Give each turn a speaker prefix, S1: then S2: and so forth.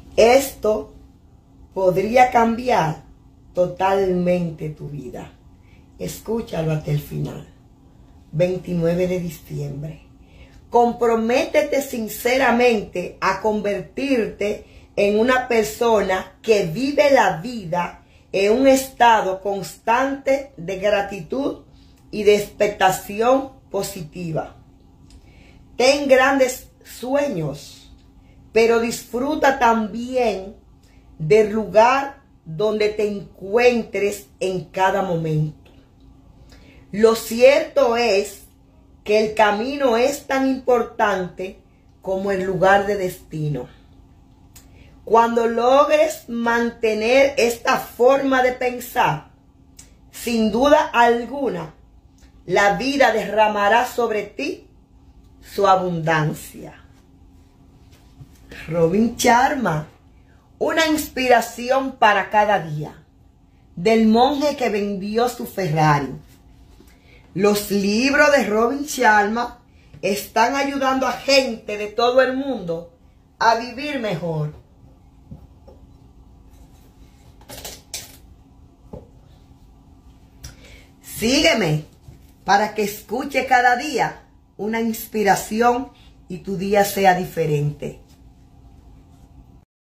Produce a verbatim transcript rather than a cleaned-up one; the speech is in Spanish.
S1: Esto podría cambiar totalmente tu vida. Escúchalo hasta el final. veintinueve de diciembre. Comprométete sinceramente a convertirte en una persona que vive la vida en un estado constante de gratitud y de expectación positiva. Ten grandes sueños, pero disfruta también del lugar donde te encuentres en cada momento. Lo cierto es que el camino es tan importante como el lugar de destino. Cuando logres mantener esta forma de pensar, sin duda alguna, la vida derramará sobre ti su abundancia. Robin Sharma, una inspiración para cada día, del monje que vendió su Ferrari. Los libros de Robin Sharma están ayudando a gente de todo el mundo a vivir mejor. Sígueme para que escuche cada día una inspiración y tu día sea diferente.